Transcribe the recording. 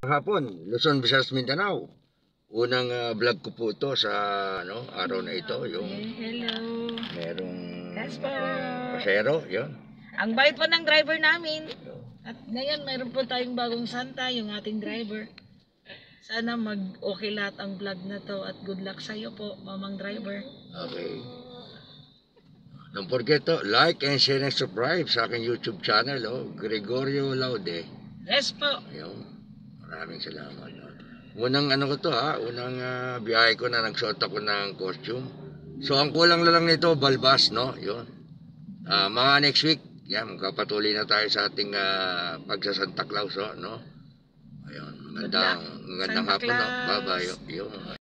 Hapon, Luzon, Visayas, Mindanao. Unang vlog ko po ito sa araw na ito, yung Hello. merong Casper. pasero, yun. Ang bait po ng driver namin. At ngayon mayroon po tayong bagong Santa, yung ating driver. Sana mag-okay lahat ang vlog na to at good luck sa iyo po, mamang driver. Okay. Don't forget to like and share and subscribe sa aking YouTube channel, Gregorio Laude. Yes po. Ayun. Maraming salamat. Unang ko to unang biyahe ko na nagsuot ako ng costume. So ang kulang na lang nito, balbas, no? Yun. Mga next week, yan, magkapatuloy na tayo sa ating pagsasanta Claus, no? Ayun, magandang hapon, no? Bye-bye. Yun.